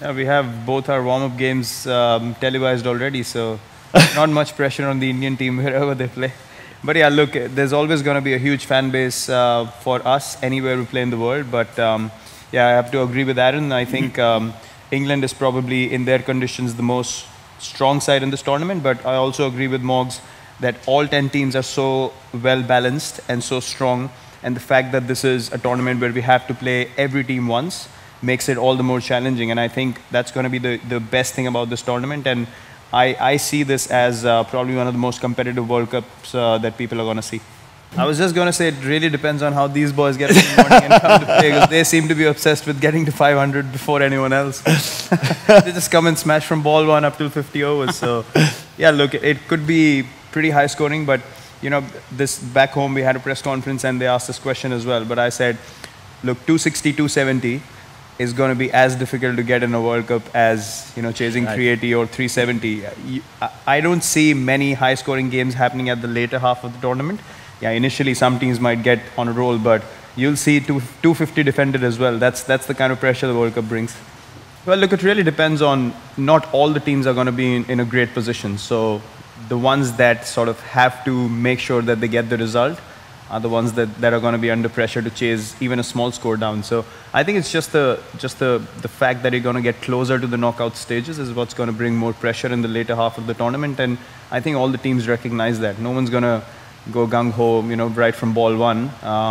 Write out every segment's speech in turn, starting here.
We have both our warm-up games televised already, so not much pressure on the Indian team wherever they play. But yeah, look, there's always going to be a huge fan base for us anywhere we play in the world. But yeah, I have to agree with Aaron. I think England is probably, in their conditions, the most strong side in this tournament. But I also agree with Moggs that all 10 teams are so well balanced and so strong. And the fact that this is a tournament where we have to play every team once makes it all the more challenging. And I think that's going to be the best thing about this tournament. And I see this as probably one of the most competitive World Cups that people are going to see. I was just going to say it really depends on how these boys get up in the morning and come to play, because they seem to be obsessed with getting to 500 before anyone else. They just come and smash from ball one up to 50 overs. So yeah, look, it could be pretty high scoring, but you know, this back home we had a press conference and they asked this question as well. But I said, look, 260, 270 is going to be as difficult to get in a World Cup as, you know, chasing 380 or 370. I don't see many high scoring games happening at the later half of the tournament. Yeah, initially some teams might get on a roll, but you'll see 250 defended as well. That's the kind of pressure the World Cup brings. Well, look, it really depends on, not all the teams are going to be in a great position. So the ones that sort of have to make sure that they get the result are the ones that are going to be under pressure to chase even a small score down. So I think it's just the fact that you're going to get closer to the knockout stages is what's going to bring more pressure in the later half of the tournament. And I think all the teams recognize that. No one's going to go gung-ho, you know, right from ball one.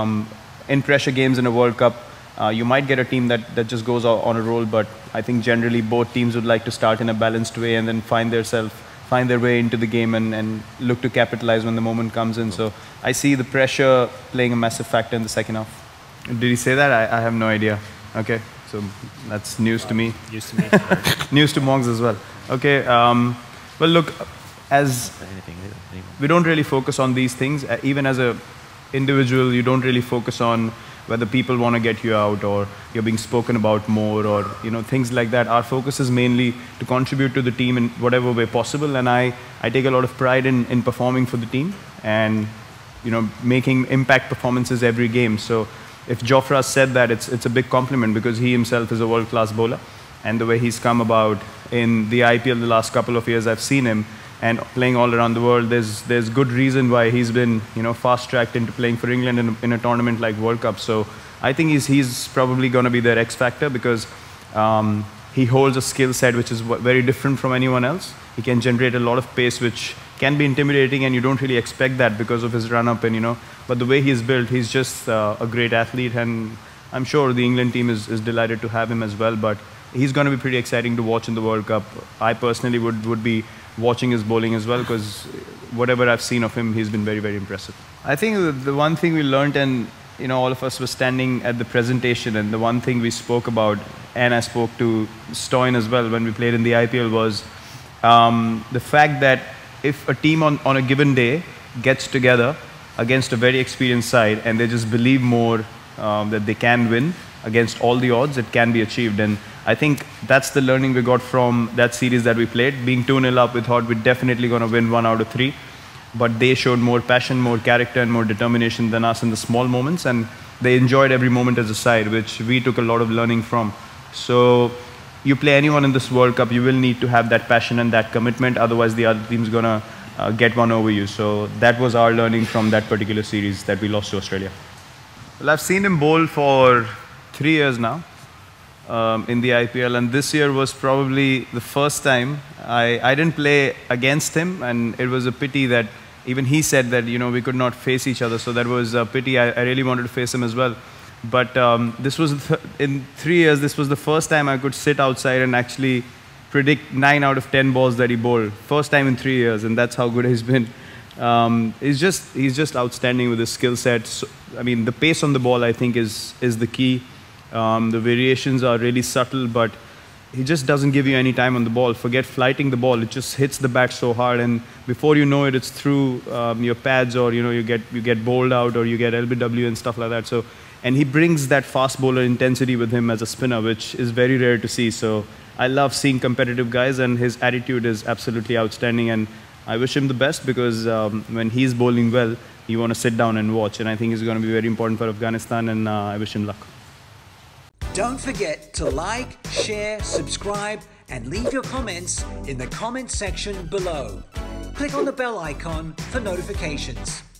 In pressure games in a World Cup, you might get a team that just goes on a roll, but I think generally both teams would like to start in a balanced way and then find their way into the game and look to capitalize when the moment comes in. So I see the pressure playing a massive factor in the second half. Did he say that? I have no idea. Okay, so that's news to me. News to me. News to Moggs as well. Okay, well look, as we don't really focus on these things. Even as a individual, you don't really focus on whether people want to get you out or you're being spoken about more or, you know, things like that. Our focus is mainly to contribute to the team in whatever way possible. And I take a lot of pride in performing for the team and, you know, making impact performances every game. So if Jofra said that, it's a big compliment, because he himself is a world-class bowler. And the way he's come about in the IPL the last couple of years, I've seen him, and playing all around the world, there's good reason why he's been, you know, fast-tracked into playing for England in a tournament like World Cup. So I think he's probably going to be their X factor, because he holds a skill set which is very different from anyone else. He can generate a lot of pace, which can be intimidating, and you don't really expect that because of his run-up, and you know. But the way he's built, he's just a great athlete, and I'm sure the England team is delighted to have him as well. But he's going to be pretty exciting to watch in the World Cup. I personally would be watching his bowling as well, because whatever I've seen of him, he's been very, very impressive. I think the one thing we learned, and you know, all of us were standing at the presentation, and the one thing we spoke about, and I spoke to Stoyan as well when we played in the IPL, was the fact that if a team on a given day gets together against a very experienced side and they just believe more that they can win against all the odds, it can be achieved. And I think that's the learning we got from that series that we played. Being 2-0 up, we thought we're definitely going to win 1 out of 3. But they showed more passion, more character, and more determination than us in the small moments. And they enjoyed every moment as a side, which we took a lot of learning from. So you play anyone in this World Cup, you will need to have that passion and that commitment. Otherwise, the other team's going to get one over you. So that was our learning from that particular series that we lost to Australia. Well, I've seen him bowl for 3 years now. In the IPL, and this year was probably the first time I didn't play against him, and it was a pity that even he said that, you know, we could not face each other, so that was a pity. I really wanted to face him as well, but this was in 3 years, this was the first time I could sit outside and actually predict 9 out of 10 balls that he bowled. First time in 3 years, and that's how good he's been. He's just outstanding with his skill set. So, I mean, the pace on the ball, I think, is the key. The variations are really subtle, but he just doesn't give you any time on the ball. Forget flighting the ball; it just hits the bat so hard, and before you know it, it's through your pads, or you know, you get bowled out, or you get LBW and stuff like that. So, and he brings that fast bowler intensity with him as a spinner, which is very rare to see. So I love seeing competitive guys, and his attitude is absolutely outstanding. And I wish him the best, because when he's bowling well, you want to sit down and watch. And I think he's going to be very important for Afghanistan, and I wish him luck. Don't forget to like, share, subscribe, and leave your comments in the comment section below. Click on the bell icon for notifications.